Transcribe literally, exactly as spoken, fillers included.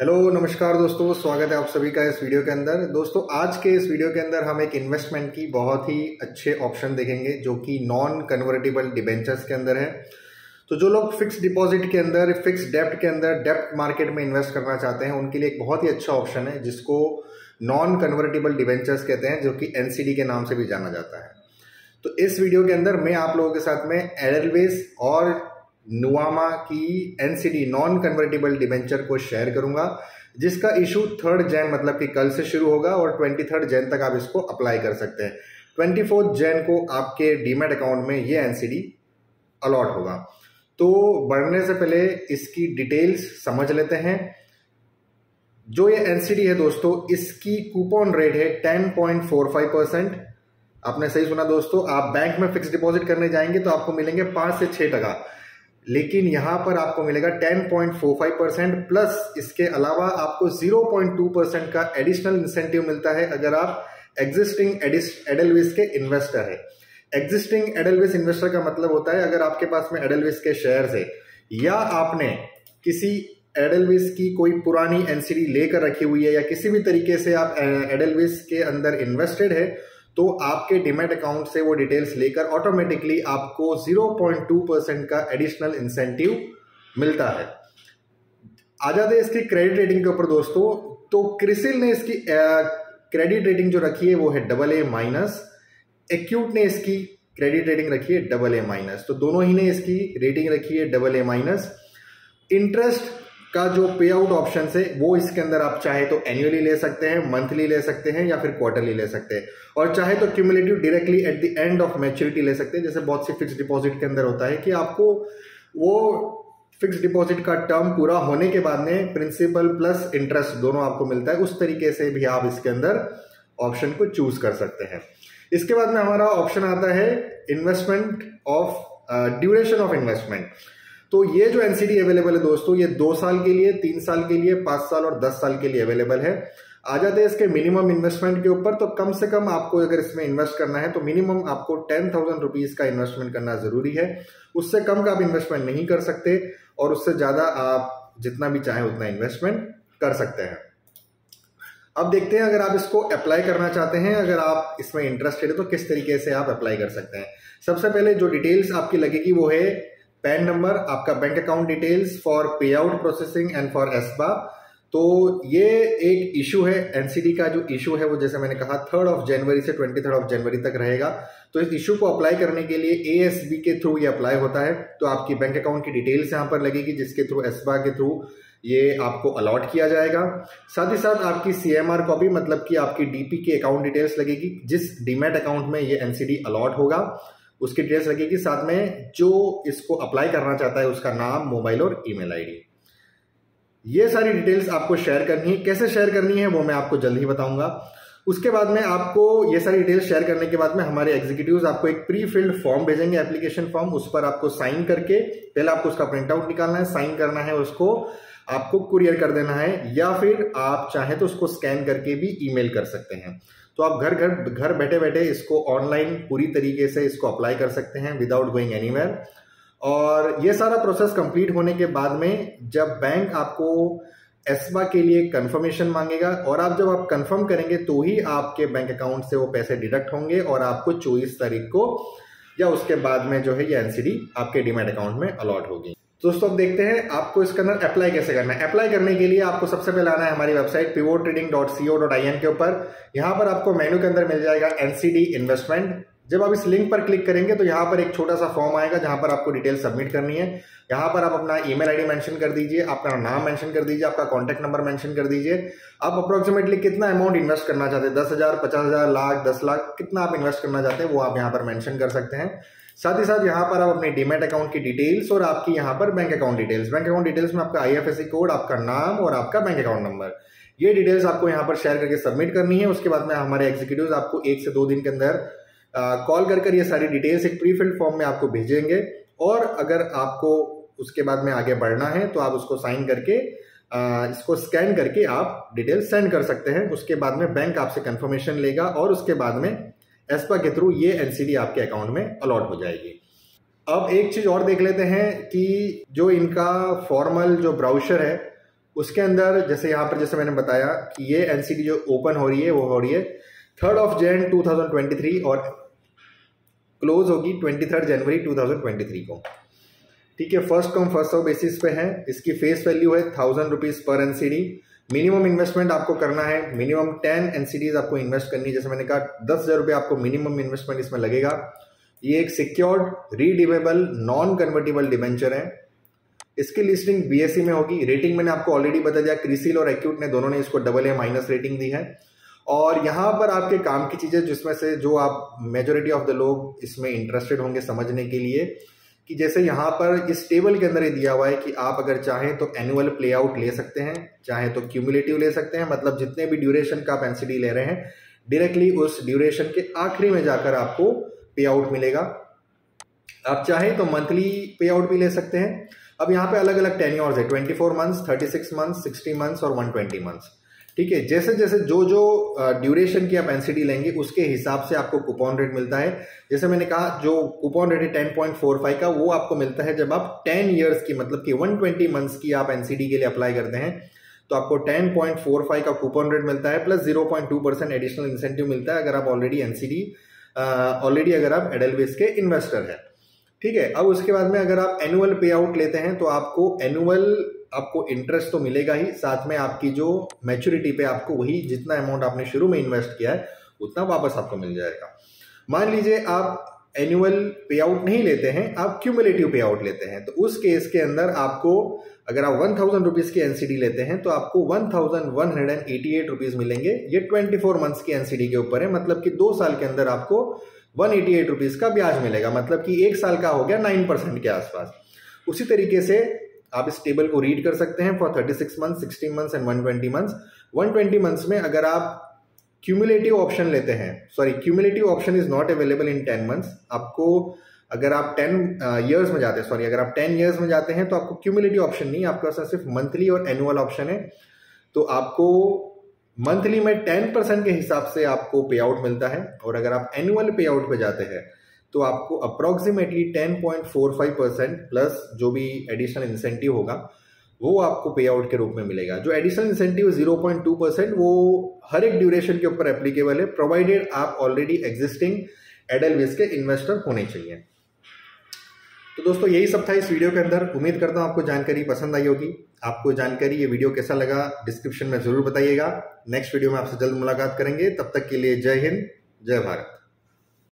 Hello नमस्कार दोस्तों, स्वागत है आप सभी का इस वीडियो के अंदर। दोस्तों आज के इस वीडियो के अंदर हम एक इन्वेस्टमेंट की बहुत ही अच्छे ऑप्शन देखेंगे जो कि नॉन कन्वर्टेबल डिबेंचर्स के अंदर है। तो जो लोग फिक्स डिपॉजिट के अंदर, फिक्स डेप्ट के अंदर, डेप्ट मार्केट में इन्वेस्ट करना चाहते हैं उनके लिए एक बहुत ही अच्छा ऑप्शन है जिसको नॉन कन्वर्टेबल डिबेंचर्स कहते हैं, जो कि एनसीडी के नाम से भी जाना जाता है। तो इस वीडियो के अंदर मैं आप लोगों के साथ में एडेलवेस और नुवामा की एनसीडी नॉन कन्वर्टेबल डिबेंचर को शेयर करूंगा, जिसका इशू थर्ड जैन मतलब कि कल से शुरू होगा और ट्वेंटी थर्ड जैन तक आप इसको अप्लाई कर सकते हैं। ट्वेंटी फोर्थ जैन को आपके डीमैट अकाउंट में ये एनसीडी अलॉट होगा। तो बढ़ने से पहले इसकी डिटेल्स समझ लेते हैं। जो ये एनसीडी है दोस्तों, इसकी कूपन रेट है ten point four five percent. आपने सही सुना दोस्तों, आप बैंक में फिक्स डिपॉजिट करने जाएंगे तो आपको मिलेंगे पांच से छह टका, लेकिन यहां पर आपको मिलेगा ten point four five percent plus इसके अलावा आपको ज़ीरो पॉइंट टू परसेंट का एडिशनल इंसेंटिव मिलता है अगर आप एग्जिस्टिंग एडेलवेस के इन्वेस्टर है। एग्जिस्टिंग एडेलवेस इन्वेस्टर का मतलब होता है अगर आपके पास में एडेलवेस के शेयर्स है या आपने किसी एडेलवेस की कोई पुरानी एनसीडी लेकर रखी हुई है या किसी भी तरीके से आप एडेलवेस के अंदर इन्वेस्टेड है, तो आपके डीमैट अकाउंट से वो डिटेल्स लेकर ऑटोमेटिकली आपको ज़ीरो पॉइंट टू परसेंट का एडिशनल इंसेंटिव मिलता है। आ जाते हैं इसकी क्रेडिट रेटिंग के ऊपर दोस्तों। तो क्रिसिल ने इसकी क्रेडिट रेटिंग जो रखी है वो है डबल ए माइनस। एक्यूट ने इसकी क्रेडिट रेटिंग रखी है डबल ए माइनस। तो दोनों ही ने इसकी रेटिंग रखी है डबल ए माइनस। इंटरेस्ट का जो पे आउट ऑप्शन है वो इसके अंदर आप चाहे तो एनुअली ले सकते हैं, मंथली ले सकते हैं या फिर क्वार्टरली ले सकते हैं, और चाहे तो cumulative directly at the end of maturity ले सकते हैं। जैसे बहुत सी फिक्स डिपॉजिट के अंदर होता है कि आपको वो फिक्स डिपॉजिट का टर्म पूरा होने के बाद में प्रिंसिपल प्लस इंटरेस्ट दोनों आपको मिलता है। उस तरीके से भी आप इसके अंदर ऑप्शन को चूज कर सकते हैं। इसके बाद में हमारा ऑप्शन आता है investment of duration of investment. तो ये जो एनसीडी अवेलेबल है दोस्तों, ये दो साल के लिए, तीन साल के लिए, पांच साल और दस साल के लिए अवेलेबल है। आ जाते हैं इसके मिनिमम इन्वेस्टमेंट के ऊपर। तो कम से कम आपको अगर इसमें इन्वेस्ट करना है तो मिनिमम आपको टेन थाउजेंड रुपीज का इन्वेस्टमेंट करना जरूरी है। उससे कम का आप इन्वेस्टमेंट नहीं कर सकते और उससे ज्यादा आप जितना भी चाहें उतना इन्वेस्टमेंट कर सकते हैं। अब देखते हैं अगर आप इसको अप्लाई करना चाहते हैं, अगर आप इसमें इंटरेस्टेड है तो किस तरीके से आप अप्लाई कर सकते हैं। सबसे पहले जो डिटेल्स आपकी लगेगी वो है पैन नंबर, आपका bank account details for payout processing and for ASBA. तो ये एक इशू है एनसीडी का। जो इशू है वो जैसे मैंने कहा थर्ड ऑफ जनवरी से ट्वेंटी थर्ड ऑफ जनवरी तक रहेगा। तो इस इशू को अप्लाई करने के लिए एएसबी के थ्रू ये अप्लाई होता है। तो आपकी बैंक अकाउंट की डिटेल्स यहाँ पर लगेगी जिसके थ्रू एसबा के थ्रू ये आपको अलॉट किया जाएगा। साथ ही साथ आपकी सीएमआर कॉपी मतलब कि आपकी डीपी की अकाउंट डिटेल्स लगेगी। जिस डीमैट अकाउंट में ये एनसीडी अलॉट होगा उसकी डिटेल्स लगेगी। साथ में जो इसको अप्लाई करना चाहता है उसका नाम, मोबाइल और ईमेल आईडी, ये सारी डिटेल्स आपको शेयर करनी है। कैसे शेयर करनी है वो मैं आपको जल्द ही बताऊंगा। उसके बाद में आपको ये सारी डिटेल्स शेयर करने के बाद में हमारे एग्जीक्यूटिव्स आपको एक प्री फिल्ड फॉर्म भेजेंगे, एप्लीकेशन फॉर्म। उस पर आपको साइन करके पहले आपको उसका प्रिंट आउट निकालना है, साइन करना है, उसको आपको कुरियर कर देना है, या फिर आप चाहे तो उसको स्कैन करके भी ईमेल कर सकते हैं। तो आप घर घर घर बैठे बैठे इसको ऑनलाइन पूरी तरीके से इसको अप्लाई कर सकते हैं विदाउट गोइंग एनीवेयर। और ये सारा प्रोसेस कंप्लीट होने के बाद में जब बैंक आपको एसबा के लिए कंफर्मेशन मांगेगा और आप जब आप कंफर्म करेंगे तो ही आपके बैंक अकाउंट से वो पैसे डिडक्ट होंगे और आपको चौबीस तारीख को या उसके बाद में जो है ये एनसीडी आपके डीमैट अकाउंट में अलॉट होगी। दोस्तों अब देखते हैं आपको इसके अंदर अप्लाई कैसे करना है। अप्लाई करने के लिए आपको सबसे पहले आना है हमारी website pivot trading dot C O dot I N के ऊपर। यहाँ पर आपको मेन्यू के अंदर मिल जाएगा एनसीडी इन्वेस्टमेंट। जब आप इस लिंक पर क्लिक करेंगे तो यहाँ पर एक छोटा सा फॉर्म आएगा जहां पर आपको डिटेल सबमिट करनी है। यहाँ पर आप अपना ईमेल आईडी मेंशन कर दीजिए, अपना नाम मेंशन कर दीजिए, आपका कॉन्टैक्ट नंबर मेंशन कर दीजिए। आप अप्रोक्सीमेटली कितना अमाउंट इन्वेस्ट करना चाहते हैं, दस हजार, पचास हजार, लाख, दस लाख, कितना आप इन्वेस्ट करना चाहते हैं वो आप यहाँ पर मेंशन कर सकते हैं। साथ ही साथ यहाँ पर आप अपने डीमैट अकाउंट की डिटेल्स और आपकी यहाँ पर bank account details, bank account details में आपका आईएफएससी कोड, आपका नाम और आपका बैंक अकाउंट नंबर, ये डिटेल्स आपको यहाँ पर शेयर करके सबमिट करनी है। उसके बाद में हमारे एग्जीक्यूटिव्स आपको एक से दो दिन के अंदर कॉल कर कर ये सारी डिटेल्स एक प्री फिल्ड फॉर्म में आपको भेजेंगे। और अगर आपको उसके बाद में आगे बढ़ना है तो आप उसको साइन करके आ, इसको स्कैन करके आप डिटेल्स सेंड कर सकते हैं। उसके बाद में बैंक आपसे कंफर्मेशन लेगा और उसके बाद में एसपा के थ्रू ये एनसीडी आपके अकाउंट में अलॉट हो जाएगी। अब एक चीज और देख लेते हैं कि जो इनका फॉर्मल जो ब्राउजर है उसके अंदर जैसे यहाँ पर जैसे मैंने बताया कि ये एनसीडी जो ओपन हो रही है वो हो रही है third of Jan two thousand twenty three और क्लोज होगी twenty third January two thousand twenty three को। ठीक है, first come first serve basis पे है। इसकी फेस वैल्यू है थाउजेंड रुपीज पर एनसीडी। मिनिमम इन्वेस्टमेंट आपको करना है, मिनिमम टेन एनसीडीज आपको इन्वेस्ट करनी है। जैसे मैंने कहा दस हजार रुपये आपको मिनिमम इन्वेस्टमेंट इसमें लगेगा। ये एक secured redeemable non convertible debenture है। इसकी लिस्टिंग बीएसई में होगी। रेटिंग मैंने आपको ऑलरेडी बता दिया, क्रिसिल और एक्यूट ने दोनों ने इसको डबल ए माइनस रेटिंग दी है। और यहाँ पर आपके काम की चीजें जिसमें से जो आप मेजोरिटी ऑफ द लोग इसमें इंटरेस्टेड होंगे समझने के लिए, कि जैसे यहाँ पर इस टेबल के अंदर ये दिया हुआ है कि आप अगर चाहें तो एनुअल प्ले आउट ले सकते हैं, चाहे तो क्यूमुलेटिव ले सकते हैं। मतलब जितने भी ड्यूरेशन का आप एनसीडी ले रहे हैं डायरेक्टली उस ड्यूरेशन के आखिरी में जाकर आपको पे आउट मिलेगा। आप चाहें तो मंथली पे आउट भी ले सकते हैं। अब यहाँ पे अलग अलग टेन्योर्स है, twenty four months, thirty six months, sixty months और वन ट्वेंटी मंथ्स। ठीक है, जैसे जैसे जो जो ड्यूरेशन की आप एनसीडी लेंगे उसके हिसाब से आपको कूपन रेट मिलता है। जैसे मैंने कहा जो कूपन रेट है टेन पॉइंट फोर फाइव का, वो आपको मिलता है जब आप टेन इयर्स की मतलब कि वन ट्वेंटी मंथ्स की आप एनसीडी के लिए अप्लाई करते हैं तो आपको टेन पॉइंट फोर फाइव का कूपन रेट मिलता है, plus zero point two percent additional incentive मिलता है अगर आप ऑलरेडी एनसीडी ऑलरेडी अगर आप एडेलवेस के इन्वेस्टर हैं। ठीक है, अब उसके बाद में अगर आप एनुअल पे आउट लेते हैं तो आपको एनुअल आपको इंटरेस्ट तो मिलेगा ही, साथ में आपकी जो मैच्योरिटी पे आपको वही जितना अमाउंट आपने शुरू में इन्वेस्ट किया है उतना वापस आपको मिल जाएगा। मान लीजिए आप एनुअल पे आउट नहीं लेते हैं, आप क्यूमुलेटिव पे आउट लेते हैं, तो उस केस के अंदर आपको अगर आप वन थाउजेंड रुपीज की एनसीडी लेते हैं तो आपको one thousand one hundred and eighty eight rupees मिलेंगे। ये ट्वेंटी फोर मंथ्स की एनसीडी के ऊपर है, मतलब कि दो साल के अंदर आपको वन एटी एट रुपीज का ब्याज मिलेगा, मतलब कि एक साल का हो गया नाइन परसेंट के आसपास। उसी तरीके से आप इस टेबल को रीड कर सकते हैं for thirty six months, sixty months and one twenty months. One twenty months में अगर आप क्यूमुलेटिव ऑप्शन लेते हैं, sorry cumulative option is not available in ten months. आपको अगर आप टेन इयर्स में जाते हैं सॉरी अगर आप टेन इयर्स में जाते हैं तो आपको क्यूमुलेटिव ऑप्शन नहीं, आपके पास सिर्फ मंथली और एनुअल ऑप्शन है। तो आपको मंथली में टेन परसेंट के हिसाब से आपको पे आउट मिलता है, और अगर आप एनुअल पे आउट पे जाते हैं तो आपको approximately ten point four five percent plus जो भी एडिशनल इंसेंटिव होगा वो आपको पे आउट के रूप में मिलेगा। जो additional incentive zero point two percent वो हर एक ड्यूरेशन के ऊपर एप्लीकेबल है, प्रोवाइडेड आप ऑलरेडी एग्जिस्टिंग एडेलवेस के इन्वेस्टर होने चाहिए। तो दोस्तों यही सब था इस वीडियो के अंदर। उम्मीद करता हूं आपको जानकारी पसंद आई होगी। आपको जानकारी ये वीडियो कैसा लगा डिस्क्रिप्शन में जरूर बताइएगा। नेक्स्ट वीडियो में आपसे जल्द मुलाकात करेंगे, तब तक के लिए जय हिंद, जय भारत।